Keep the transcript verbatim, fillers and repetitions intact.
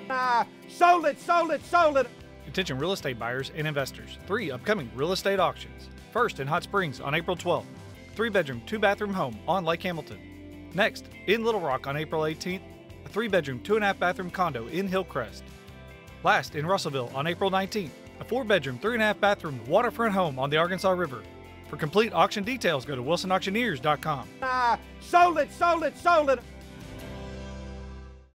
Ah, sold it, sold it, sold it. Attention real estate buyers and investors. Three upcoming real estate auctions. First in Hot Springs on April twelfth. Three bedroom, two bathroom home on Lake Hamilton. Next, in Little Rock on April eighteenth. A three bedroom, two and a half bathroom condo in Hillcrest. Last in Russellville on April nineteenth. A four bedroom, three and a half bathroom waterfront home on the Arkansas River. For complete auction details, go to wilson auctioneers dot com. Ah, sold it, sold it, sold it.